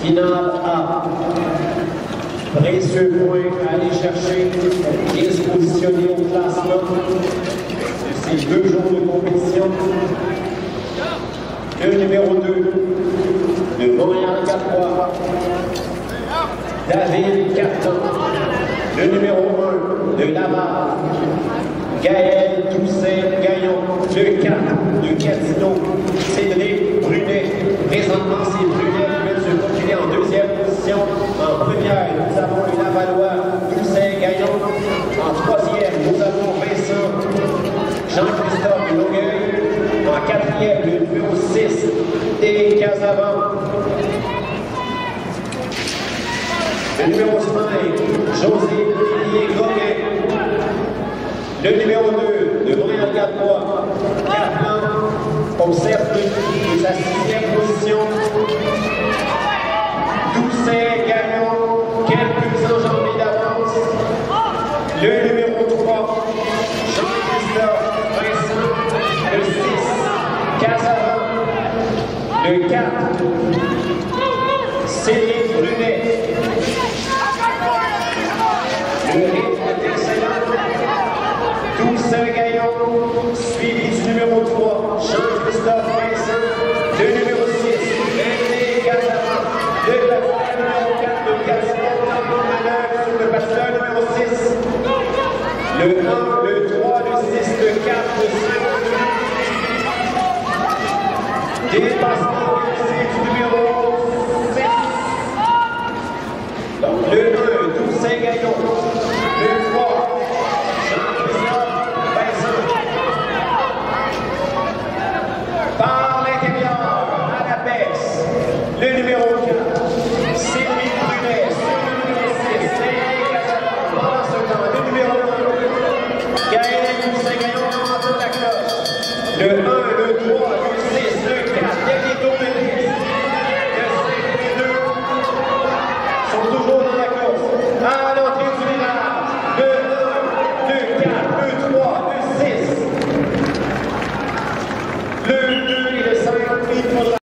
Finale A. Précieux point à aller chercher, bien se positionner au classement de ces 2 jours de compétition. Le numéro 2 de Montréal-Gatois, David Carton. Le numéro 1 de Laval, Gaël Toussaint-Gaillon. Le 4 de Casino, Cédric Brunet. Présentement, c'est Brunet qui vient de se procurer en 2e position. En première, nous avons le Lavallois Toussaint-Gaillon. En 3e, nous avons Vincent Jean-Christophe Longueuil. En 4e, le numéro 6, T. Casavant. Le numéro 5, José Goguet. Le numéro 2 de Montréal-Gatois, Kaplan, observe de sa 6e position. Toussaint-Gaillon, quelques enjambées d'avance. Le numéro 3, Jean-Christophe Vincent. Le 6, Casavant. Le 4, Céline Brunet. Le rythme est excellent. Toussaint-Gaillon, suivi du numéro 3, Jean-Christophe Vincent. Le numéro 6, René Casavant. Le numéro 4, le Casino, en manœuvre sur le passeur numéro 6. Le 1, le 3, le 6, le 4, le 5. Dépassement réussi du numéro 6. Donc le 1, Toussaint-Gaillon. Le 3, Jean-Christophe Vincent. Par l'intérieur, à la baisse, le numéro 4, Cédric Brunet. Sur le numéro 6, René Casavant. Pendant ce temps, le numéro 1, Gaël Toussaint-Gaillon en de la cloche. Le 1, le 3,